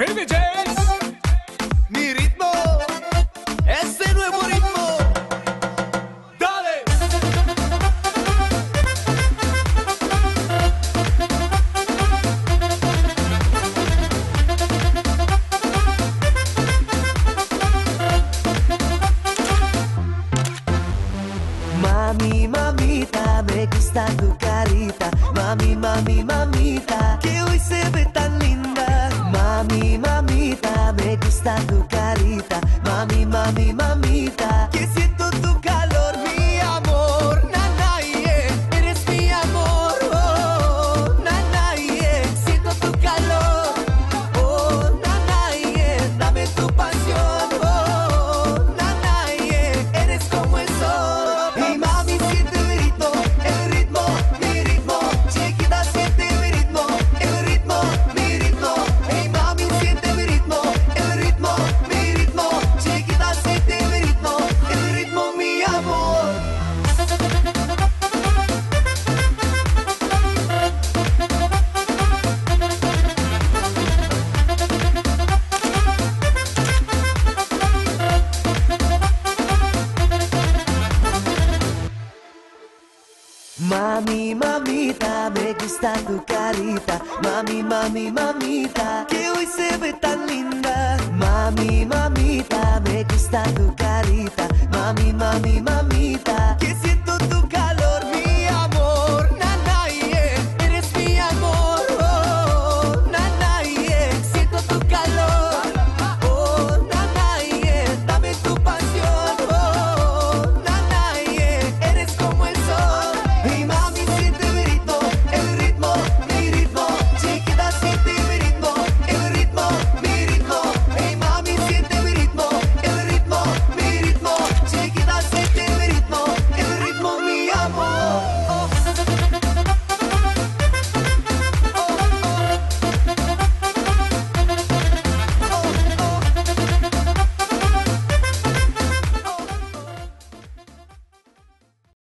Baby James, Mi ritmo, ese nuevo ritmo. dale. Mami, mamita, me gusta tu carita. Mami, mami, mamita, que hoy se ve tan linda. Mami, mamita, me gusta tu carita. Mami, mami, mamita, que siento tu calor, mi amor. Nana, yeah, eres mi amor. Oh, nana, yeah, siento tu calor. Oh, nana, yeah, dame tu pasión. Oh, nana, yeah, eres como el sol. Hey, mami, siente el ritmo, mi ritmo. Chiquita, siente mi ritmo, el ritmo, mi ritmo. Hey, mami, siente mi ritmo, el ritmo, mi ritmo. Chiquita, siente mi ritmo, el ritmo, mi amor. Mami, mamita, me gusta tu carita. Mami, mami, mamita, que hoy se ve tan linda. Mami, mamita, me gusta tu carita. Mami, mami, mamita,